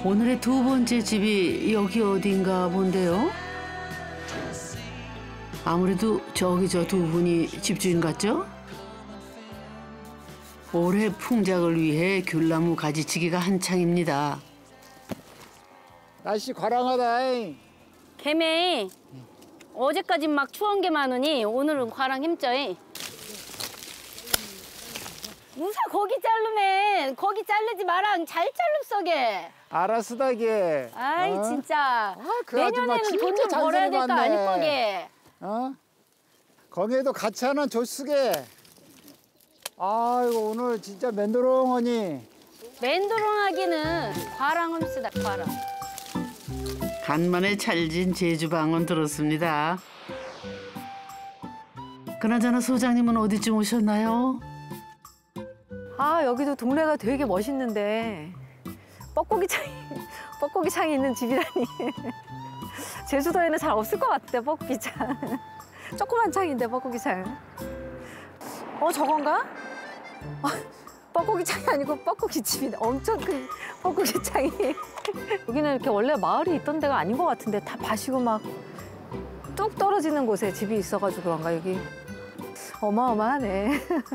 오늘의 두 번째 집이 여기 어딘가 본데요. 아무래도 저기 저 두 분이 집주인 같죠? 올해 풍작을 위해 귤나무 가지치기가 한창입니다. 날씨 과랑하다. 개매 어제까지 막 추운 게 많으니 오늘은 과랑 힘쪄. 무사 거기 자르면 거기 자르지 마랑 잘 자릅서게. 알았으다게. 아이 진짜 그 아줌마 내년에는 돈 진짜 좀 벌어야 될 거 잔소리 아닐 거게. 거기에도 같이 하나 줬으게. 아이고 오늘 진짜 맨도롱하니. 맨도롱하기는 과랑을 쓰다 과랑. 간만에 찰진 제주방언 들었습니다. 그나저나 소장님은 어디쯤 오셨나요? 아, 여기도 동네가 되게 멋있는데 뻐꾸기창이 있는 집이라니. 제주도에는 잘 없을 것 같아, 뻐꾸기창. 조그만 창인데, 뻐꾸기창. 저건가? 뻐꾸기창이 아니고 뻐꾸기집인데 엄청 큰 뻐꾸기창이. 여기는 이렇게 원래 마을이 있던 데가 아닌 것 같은데 다 밭이고 막 뚝 떨어지는 곳에 집이 있어가지고 그런가, 여기. 어마어마하네.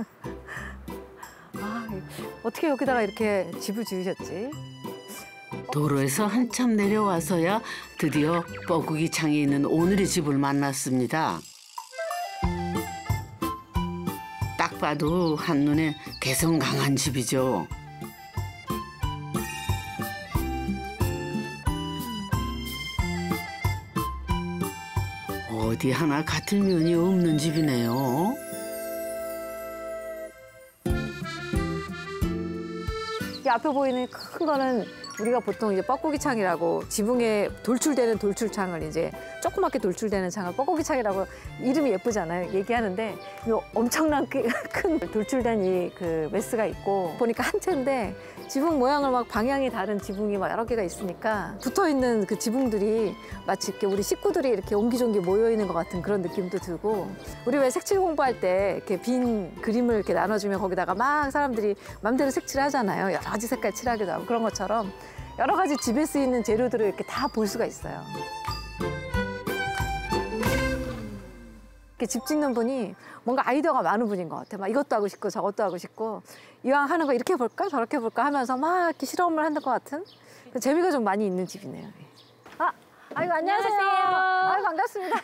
아, 어떻게 여기다가 이렇게 집을 지으셨지? 도로에서 한참 내려와서야 드디어 뻐꾸기 창이 있는 오늘의 집을 만났습니다. 딱 봐도 한눈에 개성 강한 집이죠. 어디 하나 같은 면이 없는 집이네요. 이 앞에 보이는 큰 거는 우리가 보통 이제 뻐꾸기창이라고 지붕에 돌출되는 돌출창을 이제 조그맣게 돌출되는 창을 뻐꾸기창이라고 이름이 예쁘잖아요. 얘기하는데 이 엄청난 큰 돌출된 이 그 메스가 있고 보니까 한 채인데 지붕 모양을 막 방향이 다른 지붕이 막 여러 개가 있으니까 붙어 있는 그 지붕들이 마치 이렇게 우리 식구들이 이렇게 옹기종기 모여 있는 것 같은 그런 느낌도 들고 우리 왜 색칠 공부할 때 이렇게 빈 그림을 이렇게 나눠주면 거기다가 막 사람들이 맘대로 색칠하잖아요. 여러 가지 색깔 칠하기도 하고 그런 것처럼 여러 가지 집에 쓰이는 재료들을 이렇게 다 볼 수가 있어요. 이렇게 집 짓는 분이 뭔가 아이디어가 많은 분인 것 같아요. 막 이것도 하고 싶고 저것도 하고 싶고 이왕 하는 거 이렇게 해볼까 저렇게 해볼까 하면서 막 이렇게 실험을 하는 것 같은 재미가 좀 많이 있는 집이네요. 아이고 안녕하세요. 아이고 반갑습니다.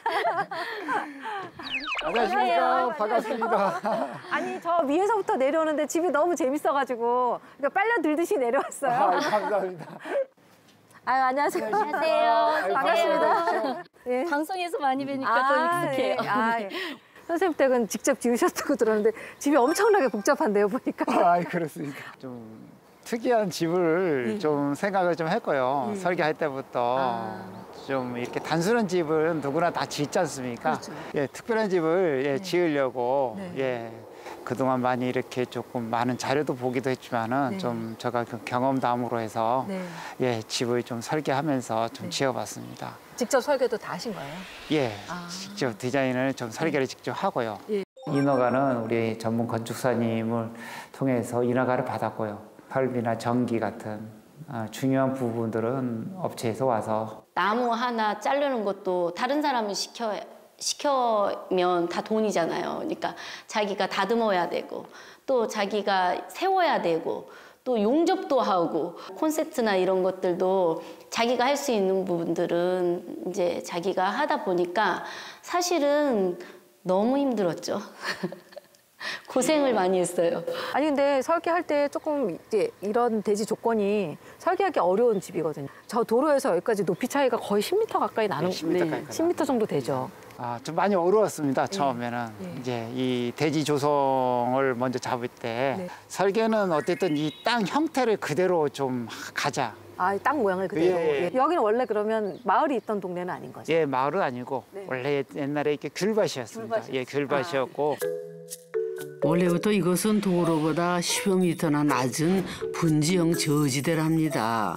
안녕하십니까. 반갑습니다. 아니 저 위에서부터 내려오는데 집이 너무 재밌어가지고 빨려 들듯이 내려왔어요. 감사합니다. 아유 안녕하세요. 안녕하세요. 반갑습니다. 예. 방송에서 많이 뵈니까 좀 익숙해요. 예. 선생님 댁은 직접 지으셨다고 들었는데 집이 엄청나게 복잡한데요 보니까. 그렇습니다. 좀 특이한 집을 좀 생각을 좀 했고요. 설계할 때부터 좀 이렇게 단순한 집은 누구나 다 짓지 않습니까? 그렇죠. 예, 특별한 집을 지으려고 네. 그동안 많이 이렇게 조금 많은 자료도 보기도 했지만은 좀 제가 그 경험담으로 해서 집을 좀 설계하면서 좀 지어봤습니다. 직접 설계도 다 하신 거예요? 예, 직접 디자인을 좀 설계를 직접 하고요. 인허가는 우리 전문 건축사님을 통해서 인허가를 받았고요. 설비나 전기 같은 중요한 부분들은 업체에서 와서 나무 하나 자르는 것도 다른 사람이 시켜면 다 돈이잖아요. 그러니까 자기가 다듬어야 되고 또 자기가 세워야 되고 또 용접도 하고 콘센트나 이런 것들도 자기가 할 수 있는 부분들은 이제 자기가 하다 보니까 사실은 너무 힘들었죠. 고생을 많이 했어요. 아니 근데 설계할 때 조금 이제 이런 대지 조건이 설계하기 어려운 집이거든요. 저 도로에서 여기까지 높이 차이가 거의 10m 가까이 나는 10m 정도 되죠. 좀 많이 어려웠습니다. 처음에는 이제 이 대지 조성을 먼저 잡을 때 설계는 어쨌든 이 땅 형태를 그대로 좀 가자. 땅 모양을 그대로. 여기는 원래 그러면 마을이 있던 동네는 아닌 거죠? 예, 마을은 아니고 원래 옛날에 이렇게 귤밭이었습니다. 예, 귤밭이었고. 원래부터 이것은 도로보다 10여 미터나 낮은 분지형 저지대랍니다.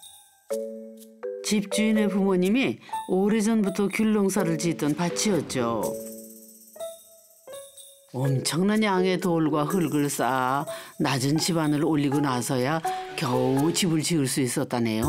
집주인의 부모님이 오래전부터 귤농사를 짓던 밭이었죠. 엄청난 양의 돌과 흙을 쌓아 낮은 집안을 올리고 나서야 겨우 집을 지을 수 있었다네요.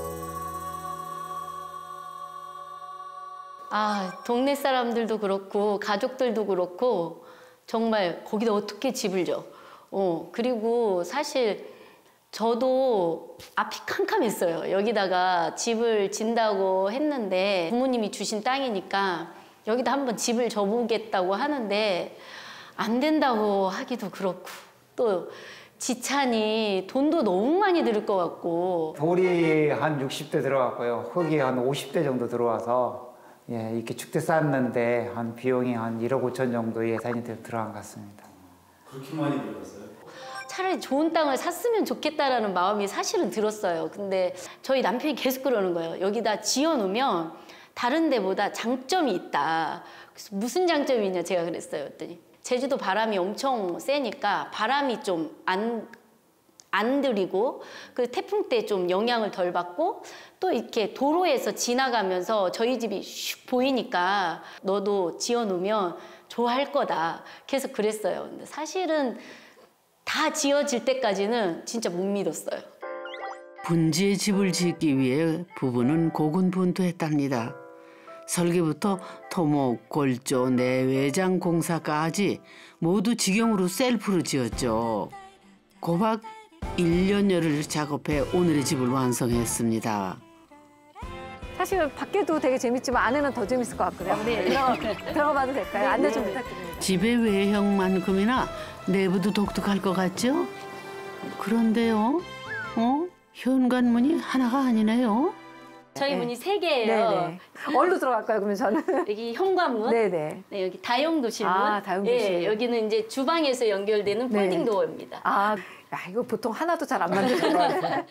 아, 동네 사람들도 그렇고 가족들도 그렇고 정말 거기다 어떻게 집을 져. 그리고 사실 저도 앞이 캄캄했어요. 여기다가 집을 진다고 했는데 부모님이 주신 땅이니까 여기다 한번 집을 져보겠다고 하는데 안 된다고 하기도 그렇고 또 지찬이 돈도 너무 많이 들을 것 같고 돌이 한 60대 들어갔고요. 흙이 한 50대 정도 들어와서 예, 이렇게 축대 쌓았는데 한 비용이 한 1억 5천 정도 예산이 들어간 것 같습니다. 그렇게 많이 들어갔어요? 차라리 좋은 땅을 샀으면 좋겠다라는 마음이 사실은 들었어요. 근데 저희 남편이 계속 그러는 거예요. 여기다 지어놓으면 다른 데보다 장점이 있다. 그래서 무슨 장점이 있냐 제가 그랬어요. 그랬더니 제주도 바람이 엄청 세니까 바람이 좀 안 들이고 그 태풍 때 좀 영향을 덜 받고 또 이렇게 도로에서 지나가면서 저희 집이 슉 보이니까 너도 지어놓으면 좋아할 거다. 계속 그랬어요. 근데 사실은 다 지어질 때까지는 진짜 못 믿었어요. 분지의 집을 짓기 위해 부부는 고군분투했답니다. 설계부터 토목, 골조, 내외장 공사까지 모두 직영으로 셀프로 지었죠. 고박 1년여를 작업해 오늘의 집을 완성했습니다. 사실 밖에도 되게 재밌지만 안에는 더 재밌을 것 같거든요. 네. 들어가봐도 될까요? 네, 안내 네. 좀 부탁드립니다. 집의 외형만큼이나 내부도 독특할 것 같죠? 그런데요, 현관문이 하나가 아니네요. 저희 네. 문이 3개예요. 네네. 어디로 들어갈까요, 그러면 저는? 여기 현관문, 네네. 네, 여기 다용도실문, 아, 다용도실. 예, 여기는 이제 주방에서 연결되는 네. 폴딩 도어입니다. 아, 야, 이거 보통 하나도 잘 안 만드는 것 같아요.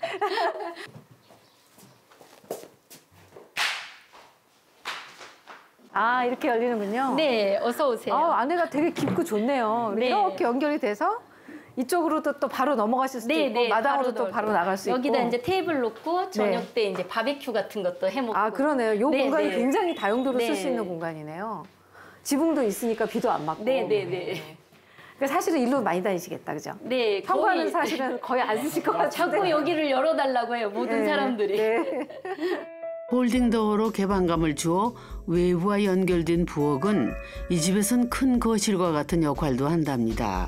아, 이렇게 열리는군요. 네, 어서 오세요. 안에가 되게 깊고 좋네요. 네. 이렇게 연결이 돼서 이쪽으로도 또 바로 넘어가실 수도 네, 있고 네, 마당으로 바로 또 바로 나갈 수 있고. 여기다 이제 테이블 놓고 저녁 때 이제 바베큐 같은 것도 해먹고. 아, 그러네요. 이 네, 공간이 네. 굉장히 다용도로 쓸 수 네. 있는 공간이네요. 지붕도 있으니까 비도 안 맞고. 네, 네, 네. 그러니까 사실은 일로 많이 다니시겠다, 그죠? 네, 현관은 거의 사실은 거의 안 쓰실 것 같은데. 자꾸 여기를 열어달라고 해요, 모든 네, 사람들이. 네. 홀딩도어로 개방감을 주어 외부와 연결된 부엌은 이 집에선 큰 거실과 같은 역할도 한답니다.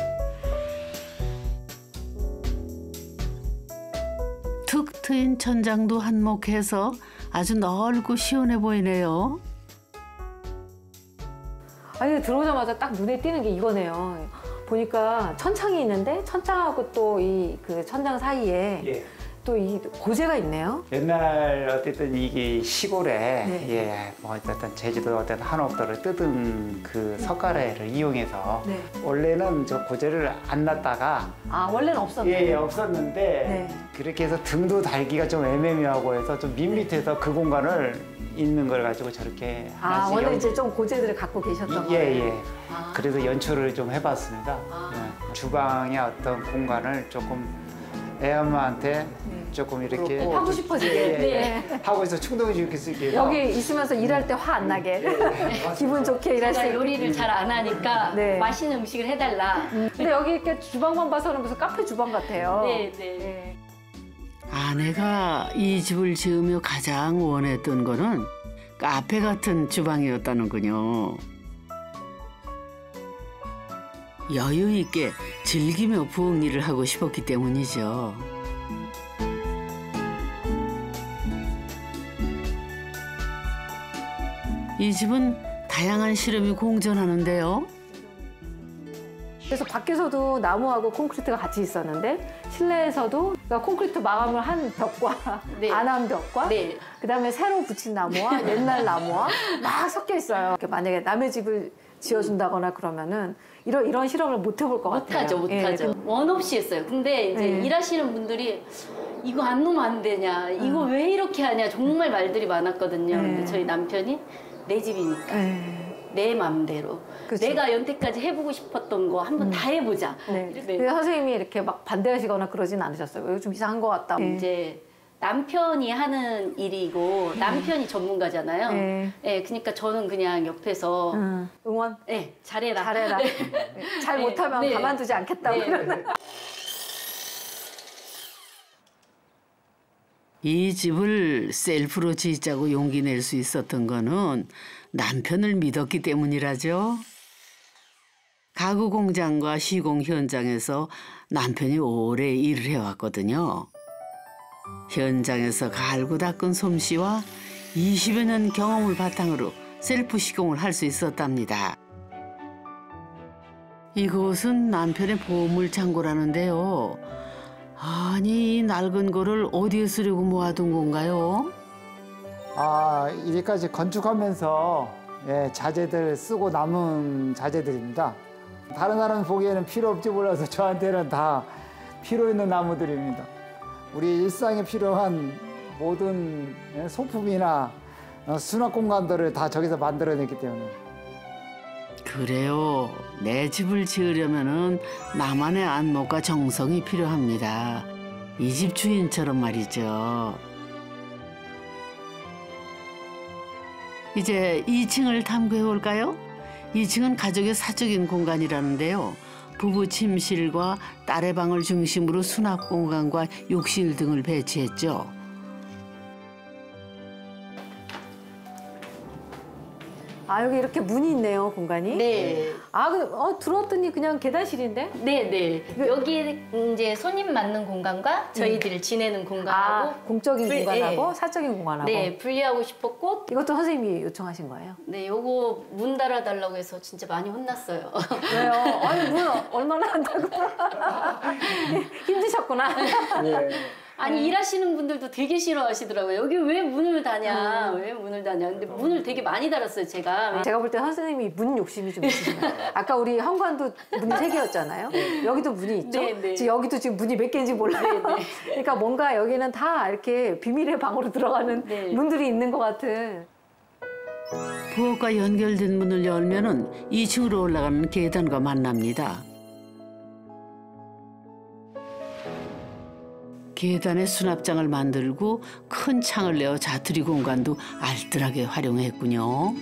툭 트인 천장도 한몫해서 아주 넓고 시원해 보이네요. 아니, 들어오자마자 딱 눈에 띄는 게 이거네요. 보니까 천창이 있는데 천창하고 또 이 그 천장 사이에 예. 또 이 고제가 있네요. 옛날 어쨌든 이게 시골에 네. 예, 뭐 어쨌든 제주도 어떤 한옥들을 뜯은 그 석가래를 이용해서 네. 원래는 저 고제를 안 놨다가 아, 원래는 없었네요. 예, 없었는데 네. 그렇게 해서 등도 달기가 좀 애매모하고 해서 좀 밋밋해서 그 공간을 있는 걸 가지고 저렇게 아, 하나씩 원래 이제 좀 고제들을 갖고 계셨던 거예요. 예, 예. 아. 그래서 연출을 좀 해봤습니다. 아. 예. 주방의 어떤 공간을 조금 애엄마한테 조금 이렇게 그렇고. 하고 싶어지게. 예, 예. 네. 하고 있어 충동이 줄 수 있게 해서 여기 있으면서 일할 때 화 안 나게 기분 좋게 일할 수 제가 있게. 요리를 잘 안 하니까 네. 맛있는 음식을 해달라. 근데 여기 이렇게 주방만 봐서는 무슨 카페 주방 같아요. 네, 네. 아내가 이 집을 지으며 가장 원했던 거는 카페 같은 주방이었다는군요. 여유 있게 즐기며 부엌 일을 하고 싶었기 때문이죠. 이 집은 다양한 실험이 공존하는데요. 그래서 밖에서도 나무하고 콘크리트가 같이 있었는데 실내에서도 그러니까 콘크리트 마감을 한 벽과 네. 안 한 벽과 네. 그다음에 새로 붙인 나무와 옛날 나무와 막 섞여 있어요. 이렇게 만약에 남의 집을 지어준다거나 그러면은 이런 실험을 못 해볼 것 같아요. 못하죠. 원 없이 했어요. 근데 이제 네. 일하시는 분들이 이거 안 놓으면 안 되냐, 이거 왜 이렇게 하냐, 정말 말들이 많았거든요. 네. 근데 저희 남편이 내 집이니까. 내 맘대로. 그쵸. 내가 여태까지 해보고 싶었던 거 한번 다 해보자. 네. 이렇게 근데 선생님이 이렇게 막 반대하시거나 그러진 않으셨어요. 이거 좀 이상한 것 같다. 이제 남편이 하는 일이고 남편이 전문가잖아요. 네. 네, 그러니까 저는 그냥 옆에서 응원 네, 잘해라. 잘해라. 잘 네, 못하면 네. 가만두지 않겠다고. 네. 이 집을 셀프로 짓자고 용기 낼 수 있었던 거는 남편을 믿었기 때문이라죠. 가구 공장과 시공 현장에서 남편이 오래 일을 해왔거든요. 현장에서 갈고 닦은 솜씨와 20여 년 경험을 바탕으로 셀프 시공을 할 수 있었답니다. 이곳은 남편의 보물 창고라는데요. 아니, 이 낡은 거를 어디에 쓰려고 모아둔 건가요? 이제까지 건축하면서 자재들 쓰고 남은 자재들입니다. 다른 사람 보기에는 필요 없지 몰라서 저한테는 다 필요 있는 나무들입니다. 우리 일상에 필요한 모든 소품이나 수납 공간들을 다 저기서 만들어냈기 때문에. 그래요. 내 집을 지으려면은 나만의 안목과 정성이 필요합니다. 이 집 주인처럼 말이죠. 이제 2층을 탐구해 볼까요? 2층은 가족의 사적인 공간이라는데요. 부부 침실과 딸의 방을 중심으로 수납 공간과 욕실 등을 배치했죠. 아, 여기 이렇게 문이 있네요, 공간이. 네. 아, 들어왔더니 그냥 계단실인데? 네. 여기 이제 손님 맞는 공간과 저희들 지내는 공간하고 공적인 공간하고 네. 사적인 공간하고. 네, 분리하고 싶었고 이것도 선생님이 요청하신 거예요? 네, 요거 문 달아달라고 해서 진짜 많이 혼났어요. 왜요? 아니, 문 얼마나 한다고. 힘드셨구나. 아니 일하시는 분들도 되게 싫어하시더라고요. 여기 왜 문을 다냐? 왜 문을 다냐? 근데 문을 되게 많이 달았어요, 제가. 제가 볼 때 선생님이 문 욕심이 좀 있으신 거예요. 아까 우리 현관도 문이 3개였잖아요. 여기도 문이 있죠? 네. 지금 여기도 지금 문이 몇 개인지 몰라요. 그러니까 뭔가 여기는 다 이렇게 비밀의 방으로 들어가는 문들이 있는 것 같은. 부엌과 연결된 문을 열면은 2층으로 올라가는 계단과 만납니다. 계단에 수납장을 만들고 큰 창을 내어 자투리 공간도 알뜰하게 활용했군요.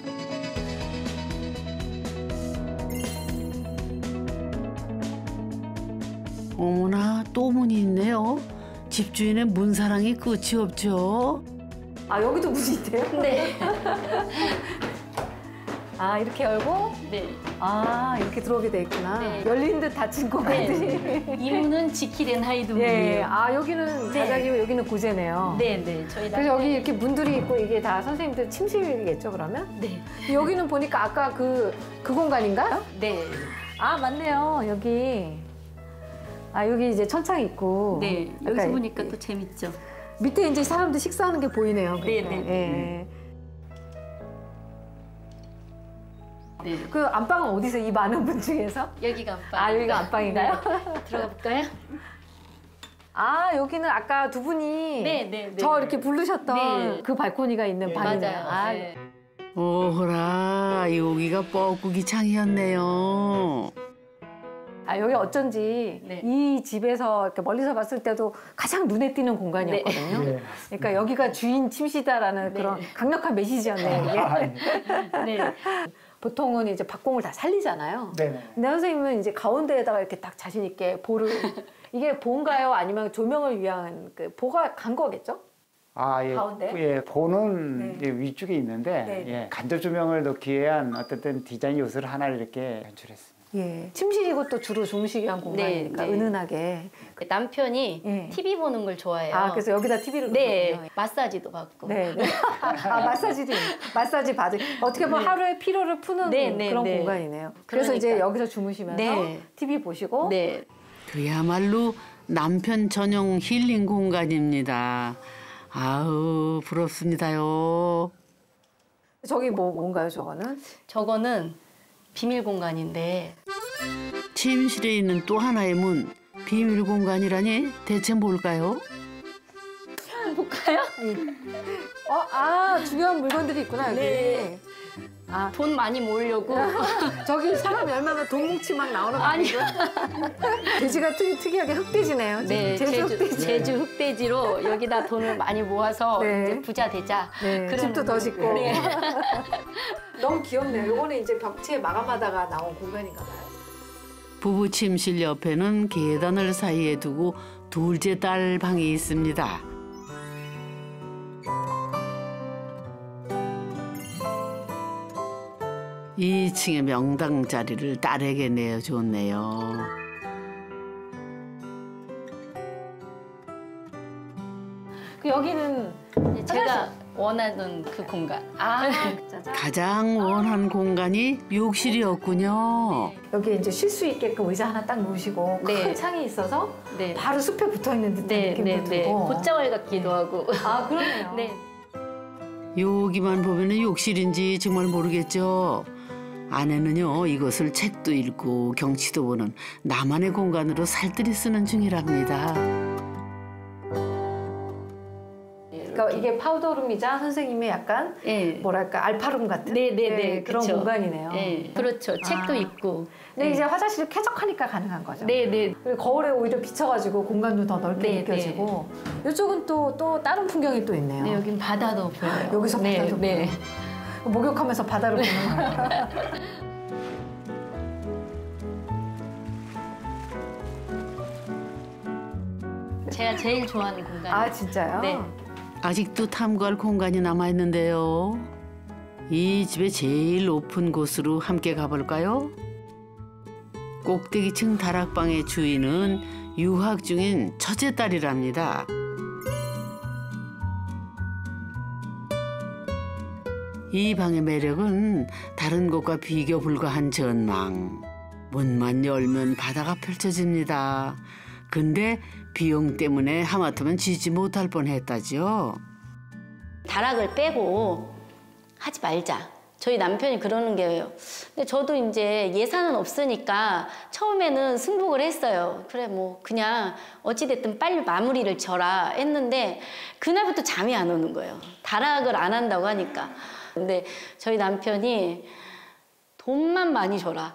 어머나, 또 문이 있네요. 집주인의 문사랑이 끝이 없죠. 아, 여기도 문이 있대요? 네. 아, 이렇게 열고? 네. 아, 이렇게 들어오게 돼 있구나. 네. 열린 듯 닫힌 공간들이. 이 문은 지키된 하이드 예. 문이에요. 아, 여기는 네. 자작이고 여기는 고제네요. 네. 저희 그래서 여기 이렇게 문들이 있고 이게 다 선생님들 침실이겠죠, 그러면? 네. 여기는 보니까 아까 그 공간인가? 네. 아, 맞네요. 여기. 아, 여기 이제 천창 있고. 네. 아까 여기서 보니까 또 재밌죠. 밑에 이제 사람들 식사하는 게 보이네요. 그러니까. 네. 예. 네. 그 안방은 어디서 이 많은 분 중에서? 여기가 안방. 아, 여기가 안방인가요? 들어가 볼까요? 아, 여기는 아까 두 분이 네. 저 이렇게 부르셨던 네. 그 발코니가 있는 방이네요. 맞아요. 아, 네. 오호라, 여기가 뻐꾸기 창이었네요. 아, 여기 어쩐지 네. 이 집에서 이렇게 멀리서 봤을 때도 가장 눈에 띄는 공간이었거든요. 네. 그러니까 여기가 주인 침실이다라는 그런 강력한 메시지였네요. 이게. 네. 보통은 이제 박공을 다 살리잖아요. 네네. 근데 선생님은 이제 가운데에다가 이렇게 딱 자신 있게 보를 이게 보인가요? 아니면 조명을 위한 그 보가 간 거겠죠? 가운데? 보는 이제 위쪽에 있는데 네. 간접 조명을 넣기 위한 어쨌든 디자인 요소를 하나를 이렇게 연출했습니다. 예. 침실이고 또 주로 주무시기 위한 공간이니까 네. 은은하게. 그 남편이 예. TV 보는 걸 좋아해요. 아, 그래서 여기다 TV를 네. 놓거든요. 마사지도 받고. 네. 아, 마사지 받을. 어떻게 보면 하루의 피로를 푸는 그런 공간이네요. 그래서 이제 그러니까. 여기서 주무시면서 네. TV 보시고. 네. 그야말로 남편 전용 힐링 공간입니다. 아우, 부럽습니다요. 저기 뭔가요, 저거는? 저거는 비밀 공간인데 침실에 있는 또 하나의 문, 비밀 공간이라니 대체 뭘까요? 볼까요? 중요한 물건들이 있구나, 여기. 네. 아, 돈 많이 모으려고. 저기 사람 열면 돈 뭉치 막 나오는 거 아니요. 돼지가 특이하게 흑돼지네요. 네, 제주 흑돼지로 여기다 돈을 많이 모아서 네. 이제 부자 되자. 네, 그런 집도 더 짓고. 네. 너무 귀엽네요. 요거는 이제 벽체 마감하다가 나온 공간인가 봐요. 부부 침실 옆에는 계단을 사이에 두고 둘째 딸 방이 있습니다. 2층의 명당 자리를 딸에게 내어줬네요. 여기는 제가 원하는 그 공간. 가장 원한 공간이 욕실이었군요. 여기 이제 쉴 수 있게끔 의자 하나 딱 놓으시고 네. 큰 창이 있어서 네. 바로 숲에 붙어 있는 듯한 네, 느낌도 네, 네. 들고. 곶자월 같기도 하고. 아 그러네요. 네. 여기만 보면 욕실인지 정말 모르겠죠. 아내는요, 이것을 책도 읽고 경치도 보는 나만의 공간으로 살뜰히 쓰는 중이랍니다. 그러니까 이게 파우더룸이자 선생님의 약간 네. 뭐랄까 알파룸 같은 네, 그런 그쵸. 공간이네요. 네, 그렇죠. 책도 있고. 근데 이제 화장실이 쾌적하니까 가능한 거죠. 네. 그리고 거울에 오히려 비쳐가지고 공간도 더 넓게 네, 느껴지고. 이쪽은 또 다른 풍경이 또 있네요. 네, 여긴 바다도 보여요. 여기서 네, 바다도 네. 보여요. 목욕하면서 바다를 보는 거예요. 제가 제일 좋아하는 공간. 아 진짜요? 네. 아직도 탐구할 공간이 남아있는데요. 이 집의 제일 높은 곳으로 함께 가볼까요? 꼭대기층 다락방의 주인은 유학 중인 첫째 딸이랍니다. 이 방의 매력은 다른 곳과 비교 불가한 전망. 문만 열면 바다가 펼쳐집니다. 근데 비용 때문에 하마터면 지지 못할 뻔했다죠. 다락을 빼고 하지 말자. 저희 남편이 그러는 게요. 근데 저도 이제 예산은 없으니까 처음에는 승복을 했어요. 그래 뭐 그냥 어찌됐든 빨리 마무리를 져라 했는데 그날부터 잠이 안 오는 거예요. 다락을 안 한다고 하니까. 근데 저희 남편이 돈만 많이 줘라.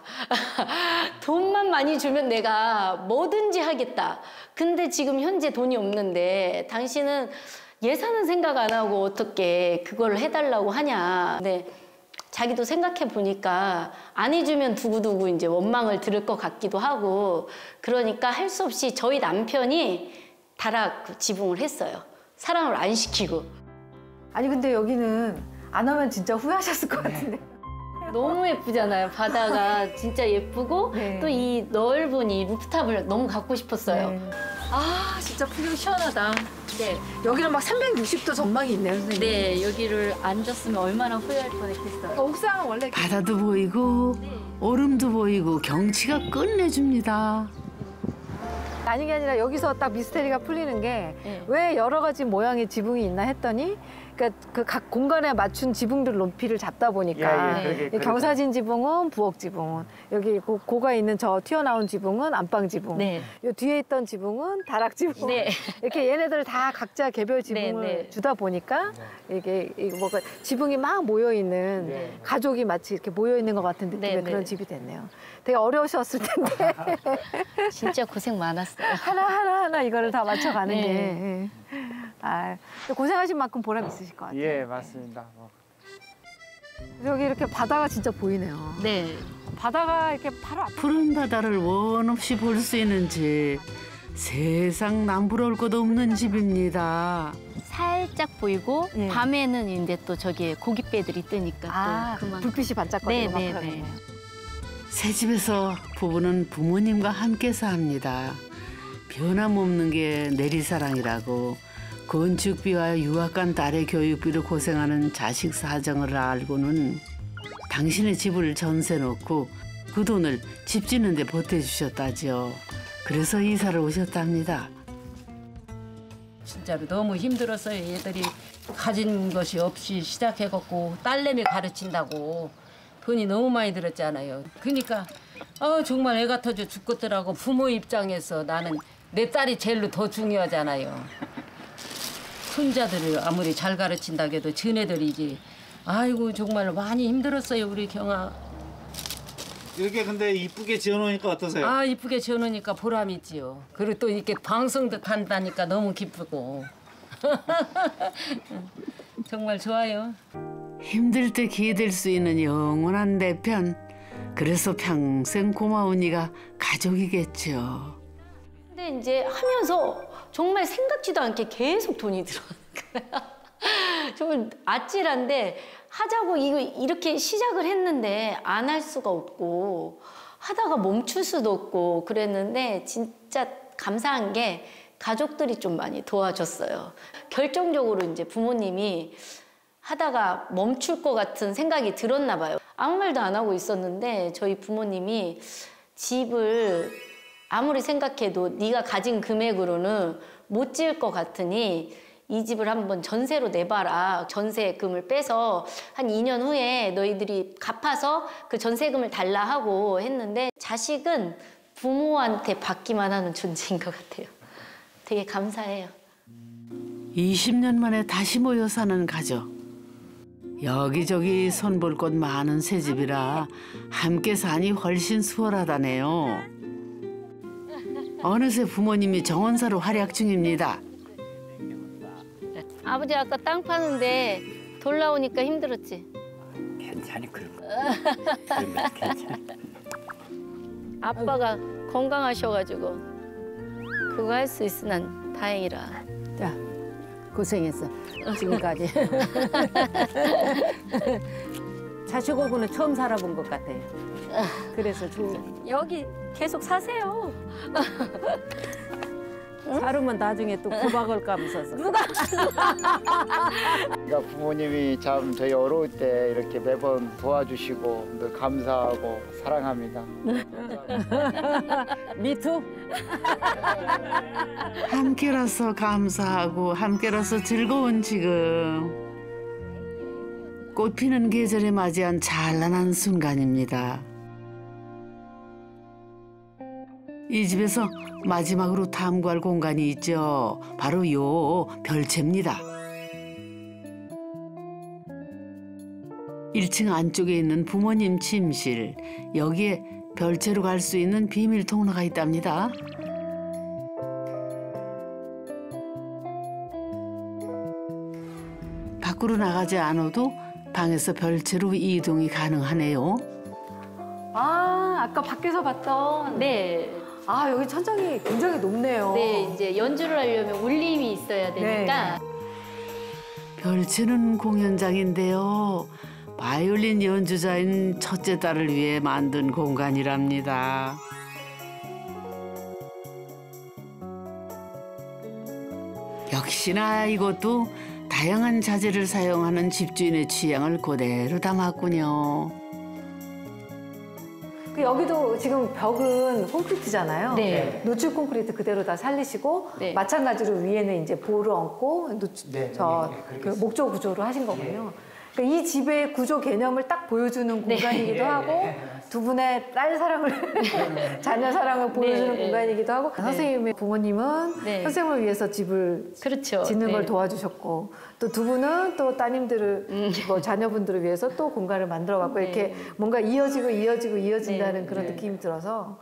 돈만 많이 주면 내가 뭐든지 하겠다. 근데 지금 현재 돈이 없는데 당신은 예산은 생각 안 하고 어떻게 그걸 해달라고 하냐. 근데 자기도 생각해 보니까 안 해주면 두고두고 이제 원망을 들을 것 같기도 하고 그러니까 할 수 없이 저희 남편이 다락 지붕을 했어요. 사랑을 안 시키고. 아니 근데 여기는 안 하면 진짜 후회하셨을 것 같은데. 너무 예쁘잖아요. 바다가 진짜 예쁘고 네. 또 이 넓은 이 루프탑을 너무 갖고 싶었어요. 네. 아 진짜 풍경 시원하다. 네. 여기는 막 360도 전망이 있네요, 선생님. 네, 여기를 앉았으면 얼마나 후회할 뻔했겠어요. 옥상은 원래 바다도 보이고 얼음도 보이고 경치가 끝내줍니다. 아닌 게 아니라 여기서 딱 미스테리가 풀리는 게 왜 여러 가지 모양의 지붕이 있나 했더니 그러니까 그 각 공간에 맞춘 지붕들 높이를 잡다 보니까 이 경사진 지붕은 부엌 지붕, 여기 고가 있는 저 튀어나온 지붕은 안방 지붕, 네. 요 뒤에 있던 지붕은 다락 지붕. 네. 이렇게 얘네들 다 각자 개별 지붕을 네. 주다 보니까 이게 뭐가 지붕이 막 모여 있는 가족이 마치 이렇게 모여 있는 것 같은 느낌의 네. 그런 집이 됐네요. 되게 어려우셨을 텐데 진짜 고생 많았어요. 하나 이거를 다 맞춰가는 네. 게. 예. 아, 고생하신 만큼 보람 있으실 것 같아요. 예, 맞습니다. 여기 이렇게 바다가 진짜 보이네요. 네. 바다가 이렇게 바로 앞에. 푸른 바다를 원 없이 볼 수 있는 집. 세상 남부러울 것 없는 집입니다. 살짝 보이고 예. 밤에는 이제 또 저기에 고깃배들이 뜨니까 또 그만. 불빛이 반짝거리고 막 네. 그러네요. 새 집에서 부부는 부모님과 함께 삽니다. 변함없는 게 내리사랑이라고 건축비와 유학 간 딸의 교육비로 고생하는 자식 사정을 알고는 당신의 집을 전세 놓고 그 돈을 집 짓는 데 보태주셨다지요. 그래서 이사를 오셨답니다. 진짜로 너무 힘들었어요. 얘들이 가진 것이 없이 시작해갖고 딸내미 가르친다고 돈이 너무 많이 들었잖아요. 그러니까 정말 애가 터져 죽겠더라고. 부모 입장에서 나는 내 딸이 제일로 더 중요하잖아요. 손자들을 아무리 잘 가르친다고 해도 쟤네들이지. 아이고 정말 많이 힘들었어요 우리 경아. 이렇게 근데 이쁘게 지어놓으니까 어떠세요? 아 이쁘게 지어놓으니까 보람 있지요. 그리고 또 이렇게 방송도 한다니까 너무 기쁘고. 정말 좋아요. 힘들 때 기댈 수 있는 영원한 내 편. 그래서 평생 고마운 이가 가족이겠죠. 근데 이제 하면서 정말 생각지도 않게 계속 돈이 들어가는 거야. 좀 아찔한데 하자고 이렇게 시작을 했는데 안 할 수가 없고 하다가 멈출 수도 없고 그랬는데 진짜 감사한 게 가족들이 좀 많이 도와줬어요. 결정적으로 이제 부모님이 하다가 멈출 것 같은 생각이 들었나 봐요. 아무 말도 안 하고 있었는데 저희 부모님이 집을 아무리 생각해도 네가 가진 금액으로는 못 지을 것 같으니 이 집을 한번 전세로 내봐라. 전세금을 빼서 한 2년 후에 너희들이 갚아서 그 전세금을 달라 하고 했는데 자식은 부모한테 받기만 하는 존재인 것 같아요. 되게 감사해요. 20년 만에 다시 모여 사는 가족. 여기저기 손볼 곳 많은 새 집이라 함께 사니 훨씬 수월하다네요. 어느새 부모님이 정원사로 활약 중입니다. 아버지 아까 땅 파는데 돌 나오니까 힘들었지? 괜찮이 그런 거. 괜찮아. 아빠가 건강하셔가지고 그거 할 수 있어 난 다행이라. 자, 고생했어. 지금까지. 자식하고는 처음 살아본 것 같아요. 그래서 여기 계속 사세요. 살으면 나중에 또 구박을 까면서. 그러니까 부모님이 참 저희 어려울 때 이렇게 매번 도와주시고 늘 감사하고 사랑합니다. 미투? 함께라서 감사하고 함께라서 즐거운 지금. 꽃피는 계절에 맞이한 찬란한 순간입니다. 이 집에서 마지막으로 탐구할 공간이 있죠. 바로 요 별채입니다. 1층 안쪽에 있는 부모님 침실. 여기에 별채로 갈 수 있는 비밀 통로가 있답니다. 밖으로 나가지 않아도 방에서 별채로 이동이 가능하네요. 아, 아까 밖에서 봤던. 네. 아, 여기 천장이 굉장히 높네요. 네, 이제 연주를 하려면 울림이 있어야 되니까. 별채는 공연장인데요. 바이올린 연주자인 첫째 딸을 위해 만든 공간이랍니다. 역시나 이것도 다양한 자재를 사용하는 집주인의 취향을 그대로 담았군요. 여기도 지금 벽은 콘크리트잖아요. 네. 노출 콘크리트 그대로 다 살리시고 네. 마찬가지로 위에는 이제 볼을 얹고 그 목조 구조로 하신 거군요. 그러니까 이 집의 구조 개념을 딱 보여주는 공간이기도 하고 두 분의 딸 사랑을 자녀 사랑을 보여주는 공간이기도 하고 선생님의 부모님은 선생님을 위해서 집을 그렇죠. 짓는 걸 도와주셨고 또 두 분은 또 따님들을 뭐 자녀분들을 위해서 또 공간을 만들어 갖고 이렇게 뭔가 이어진다는 그런 느낌이 들어서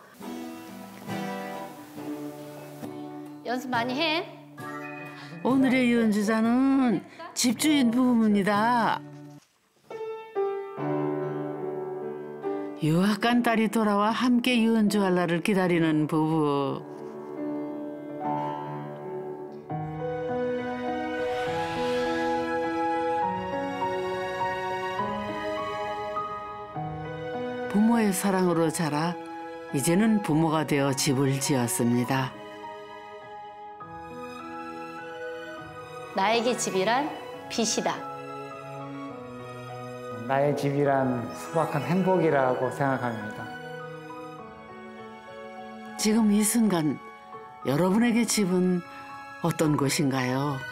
연습 많이 해. 오늘의 연주자는 집주인 부부입니다. 유학 간 딸이 돌아와 함께 연주할 날을 기다리는 부부. 부모의 사랑으로 자라 이제는 부모가 되어 집을 지었습니다. 나에게 집이란 빚이다. 나의 집이란 소박한 행복이라고 생각합니다. 지금 이 순간 여러분에게 집은 어떤 곳인가요?